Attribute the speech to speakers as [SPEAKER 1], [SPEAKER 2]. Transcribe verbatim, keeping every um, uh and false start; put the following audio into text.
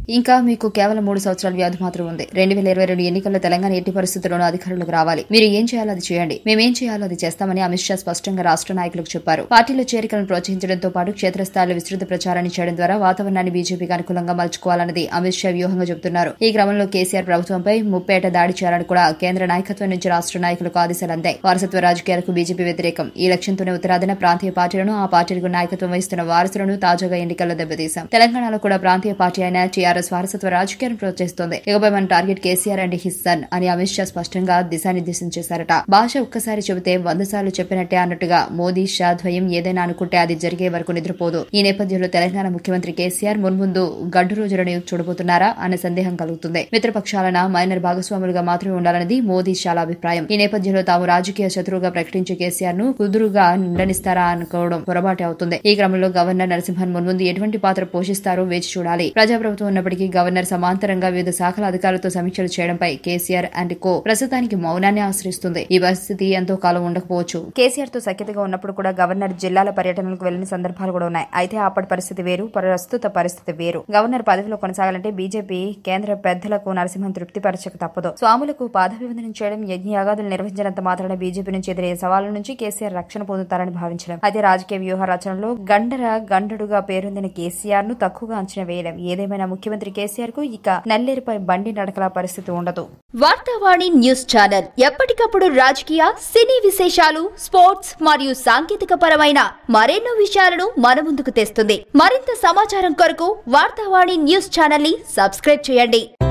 [SPEAKER 1] ఇంకా మీకు కేవలం మూడు సంవత్సరాల వ్యవధి మాత్రం ఉంది. రెండు వేల ఇరవై రెండు ఎన్నికల్లో తెలంగాణ ఎట్టి పరిస్థితుల్లోనూ అధికారులకు రావాలి. మీరు ఏం చేయాలో అది చేయండి, మేమేం చేయాలో అది చేస్తామని అమిత్ షా స్పష్టంగా రాష్ట్ర నాయకులకు చెప్పారు. పార్టీలో చేరికలను ప్రోత్సహించడంతో పాటు క్షేత్రస్థాయిలో విస్తృత ప్రచారాన్ని చేయడం ద్వారా వాతావరణాన్ని బీజేపీకి అనుకూలంగా మలుచుకోవాలన్నది అమిత్ షా వ్యూహంగా చెబుతున్నారు. ఈ క్రమంలో కేసీఆర్ ప్రభుత్వంపై ముప్పేట దాడి చేయాలని కూడా కేంద్ర నాయకత్వం నుంచి రాష్ట్ర నాయకులకు ఆదేశాలు అందాయి. వారసత్వ రాజకీయాలకు బీజేపీ వ్యతిరేకం. ఈ లక్ష్యంతోనే ఉత్తరాదిన ప్రాంతీయ పార్టీలను, ఆ పార్టీలకు నాయకత్వం వహిస్తున్న వారసులను తాజాగా ఎన్నికల్లో దెబ్బతీశాం. తెలంగాణలో కూడా ప్రాంతీయ పార్టీ అయిన టీఆర్ఎస్ వారసత్వ రాజకీయాలను ప్రోత్సహిస్తోంది. ఇకపై మన target KCR and his son అని అమిత్ షా స్పష్టంగా దిశానిర్దేశం చేశారట. భాష ఒక్కసారి చెబితే వంద సార్లు చెప్పినట్టే అన్నట్టుగా మోదీ షా ద్వయం ఏదైనా అనుకుంటే అది జరిగే వరకు నిద్రపోదు. ఈ నేపథ్యంలో తెలంగాణ ముఖ్యమంత్రి కేసీఆర్ మున్ముందు గడ్డు రోజులను చూడబోతున్నారా అనే సందేహం కలుగుతుంది. మిత్రపక్షాలన మైనర్ భాగస్వాములుగా మాత్రమే ఉండాలన్నది మోదీ షాల అభిప్రాయం. ఈ నేపథ్యంలో తాము రాజకీయ శత్రువుగా ప్రకటించే కేసీఆర్ ను కుదురుగా ఉండనిస్తారా అనుకోవడం పొరపాటే అవుతుంది. ఈ క్రమంలో గవర్నర్ నరసింహన్ మున్ముందు ఎటువంటి పాత్ర పోషిస్తారో వేచి చూడాలి. ప్రజాప్రభుత్వం ఉన్నప్పటికీ గవర్నర్ సమాంతరంగా వివిధ శాఖల అధికారులతో సమీక్షలు చేయడంపై కేసీఆర్ అండ్ కో ప్రస్తుతానికి మౌనాన్ని ఆశ్రయిస్తుంది. ఈ పరిస్థితి ఎంతో కాలం ఉండకపోవచ్చు. కేసీఆర్ తో సఖ్యతగా ఉన్నప్పుడు కూడా గవర్నర్ జిల్లాల పర్యటనలకు వెళ్లిన సందర్భాలు కూడా ఉన్నాయి. అయితే అప్పటి పరిస్థితి వేరు, ప్రస్తుత పరిస్థితి వేరు. గవర్నర్ పదవిలో కొనసాగాలంటే బీజేపీ కేంద్ర పెద్దలకు నరసింహన్ తృప్తిపరచక తప్పదు. స్వాములకు పాదాభివందనం చేయడం, యజ్ఞయాగాదులు నిర్వహించినంత మాత్రాన బీజేపీ నుంచి ఎదురయ్యే సవాళ్ల నుంచి కేసీఆర్ రక్షణ పొందుతారని భావించడం. అయితే రాజకీయ వ్యూహ రచనలో గండర గండడుగా పేరొందిన కేసీఆర్ ను తక్కువగా అంచనా వేయడం. ఏదేమైనా ముఖ్యమంత్రి కేసీఆర్ కు ఇక నల్లేరుపై బండి నడకల పరిస్థితి ఉండదు.
[SPEAKER 2] వార్తావాణి న్యూస్ ఛానల్ ఎప్పటికప్పుడు రాజకీయ, సినీ విశేషాలు, స్పోర్ట్స్ మరియు సాంకేతిక పరమైన మరెన్నో విషయాలను మన ముందుకు తెస్తుంది. మరింత సమాచారం కొరకు వార్తావాణి న్యూస్ ఛానల్ ని సబ్స్క్రైబ్ చేయండి.